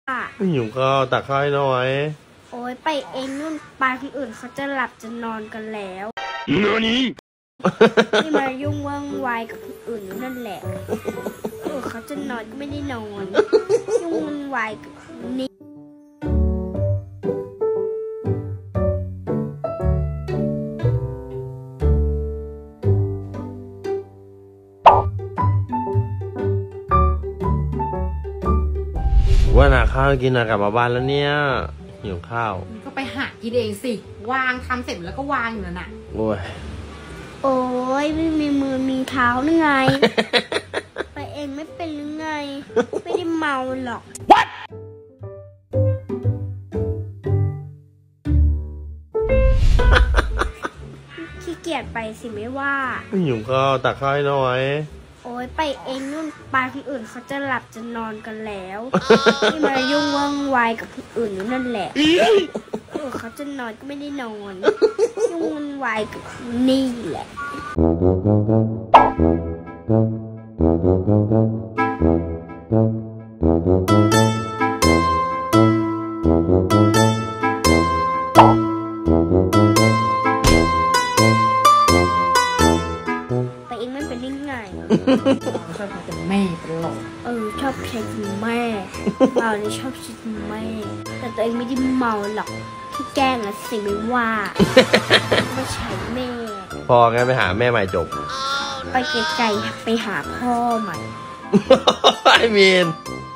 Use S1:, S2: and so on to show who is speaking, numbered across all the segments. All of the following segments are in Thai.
S1: หิวข้าวตักข้าวให้หน่อย
S2: โอ้ยไปเองนู่นปลาคนอื่นเขาจะหลับจะนอนกันแล้วนี่มายุ่งว่างวายกับคนอื่นนั่นแหละเขาจะนอนก็ไม่ได้นอนยุ่งวุ่นวายกับนี่
S1: ว่าหนาข้าวกินนะกลับมาบ้านแล้วเนี่ยหิวข้าว
S3: ก็ไปหากินเองสิวางทำเสร็จแล้วก็วางอยู่นั่นน่ะ
S1: โอ้ย
S2: ไม่มีมือมีเท้าหรือไง ไปเองไม่เป็นหรือไง ไม่ได้เมาหรอก What? ขี้เกียจไปสิไม่ว่า
S1: หิวข้าวตักข้าวให้หน่อย
S2: โอ้ยไปเองนู่นปลาคนอื่นเขาจะหลับจะนอนกันแล้วนี่มายุ่งว่างวายกับคนอื่นนั่นแหละเขาจะนอนก็ไม่ได้นอนยุ่งวุ่นวายกับนี่แหละไปเองไม่เป็นยังไง
S3: ชอบเป็นแม่เป็นหลอก
S2: ชอบใช้แม่เมาเลยชอบใช้แม่แต่ตัวเองไม่ได้เมาหรอกที่แกล้งนะสิไม่ว่าไม่ใช่แม่
S1: พองั้นไปหาแม่ใหม่จบ
S2: ไปไกลๆไปหาพ่อใหม่
S1: ไอ้มีน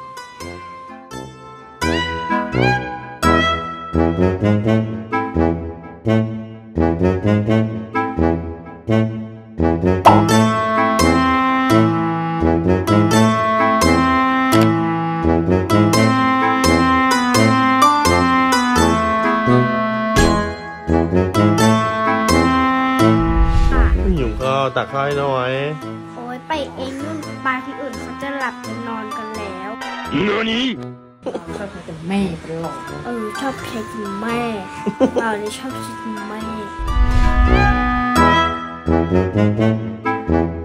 S1: หิวข้าวตักข้าวให้หน่อย
S2: โอ้ยไปเองนู่นปลาคนอื่นเขาจะหลับจะนอนกันแล้ว
S3: ชอบเป็นแม่เป็นหลอก
S2: ชอบใช้แม่เมาเลยชอบใช้แม่